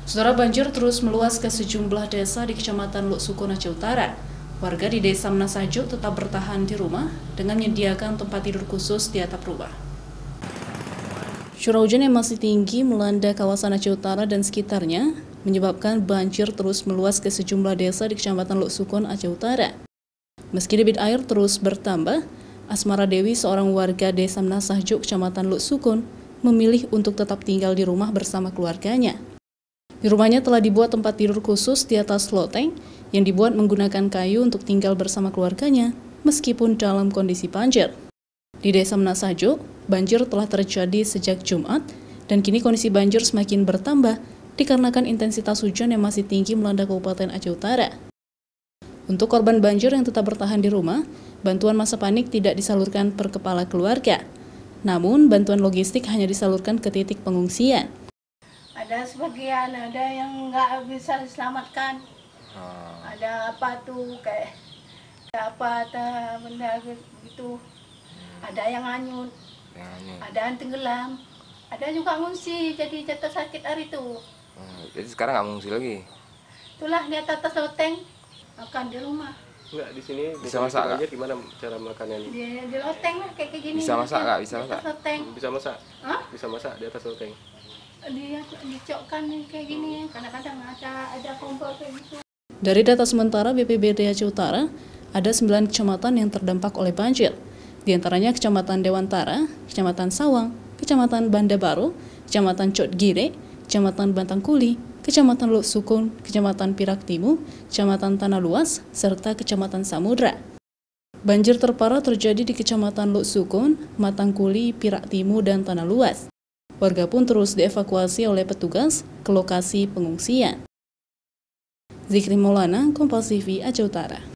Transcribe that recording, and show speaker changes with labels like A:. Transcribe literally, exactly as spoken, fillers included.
A: Saudara, banjir terus meluas ke sejumlah desa di Kecamatan Luk Sukun, Aceh Utara. Warga di Desa Menasajo tetap bertahan di rumah dengan menyediakan tempat tidur khusus di atap rumah. Curah hujan yang masih tinggi melanda kawasan Aceh Utara dan sekitarnya menyebabkan banjir terus meluas ke sejumlah desa di Kecamatan Luk Sukun, Aceh Utara. Meski debit air terus bertambah, Asmara Dewi, seorang warga Desa Menasajo, Kecamatan Luk Sukun, memilih untuk tetap tinggal di rumah bersama keluarganya. Di rumahnya telah dibuat tempat tidur khusus di atas loteng yang dibuat menggunakan kayu untuk tinggal bersama keluarganya meskipun dalam kondisi banjir. Di Desa Menasajo, banjir telah terjadi sejak Jumat dan kini kondisi banjir semakin bertambah dikarenakan intensitas hujan yang masih tinggi melanda Kabupaten Aceh Utara. Untuk korban banjir yang tetap bertahan di rumah, bantuan masa panik tidak disalurkan per kepala keluarga. Namun, bantuan logistik hanya disalurkan ke titik pengungsian.
B: Ada sebagian, ada yang nggak bisa diselamatkan. Hmm. Ada apa tuh, kayak, kayak apa, ada benda gitu. Hmm. Ada yang hanyut, hmm. ada yang tenggelam, ada juga ngungsi, jadi jatuh sakit hari itu.
C: Hmm. Jadi sekarang nggak ngungsi lagi?
B: Itulah di atas loteng, makan di rumah.
D: Enggak, di sini
C: bisa masak nggak?
D: Gimana cara makannya?
B: Di, di loteng lah, kayak gini.
C: Bisa masak nggak? Bisa masak?
D: Bisa masak?
B: Hah?
D: Bisa masak di atas loteng?
B: Dia dicokkan kayak gini, kadang-kadang ada ada kompor kayak gitu.
A: Dari data sementara B P B D Aceh Utara, ada sembilan kecamatan yang terdampak oleh banjir. Di antaranya Kecamatan Dewantara, Kecamatan Sawang, Kecamatan Banda Baru, Kecamatan Cotgire, Kecamatan Bantangkuli, Kecamatan Luk Sukun, Kecamatan Pirak Timur, Kecamatan Tanah Luas, serta Kecamatan Samudra. Banjir terparah terjadi di Kecamatan Luk Sukun, Matangkuli, Pirak Timur, dan Tanah Luas. Warga pun terus dievakuasi oleh petugas ke lokasi pengungsian. Zikri Maulana, Kompas T V, Aceh Utara.